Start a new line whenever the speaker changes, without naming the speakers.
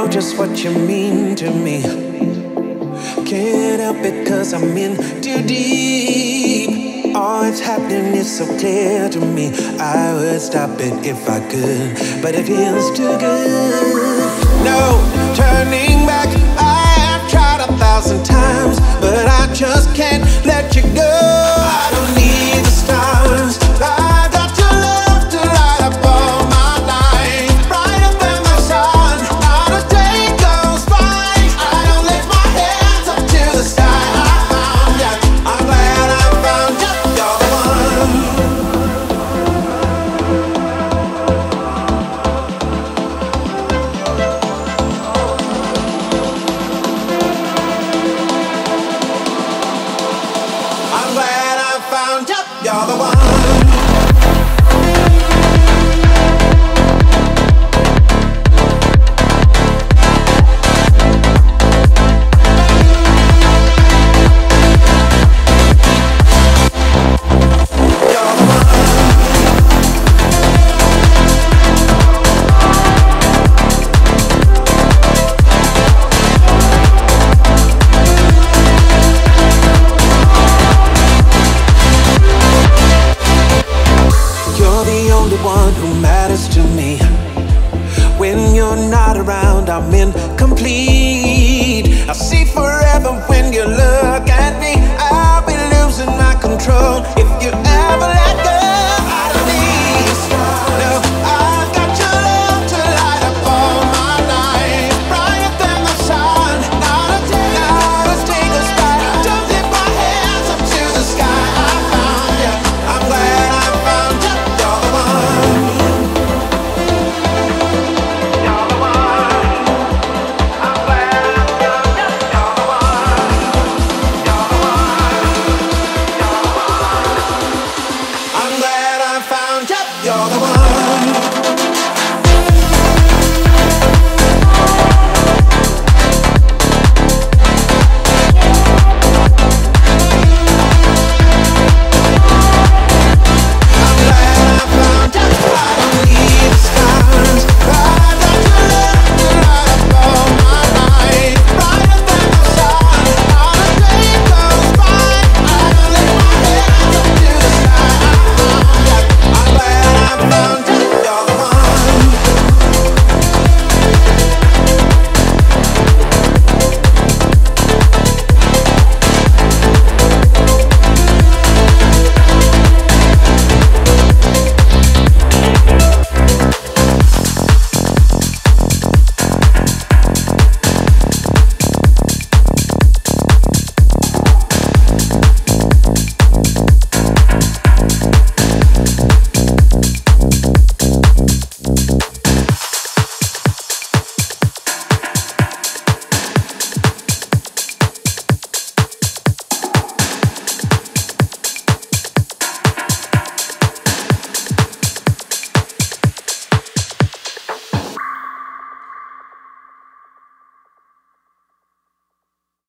know just what you mean to me. Can't help it cause I'm in too deep. All that's happening is so clear to me. I would stop it if I could, but it feels too good. No turning back. I have tried 1,000 times, but I just can't let you go.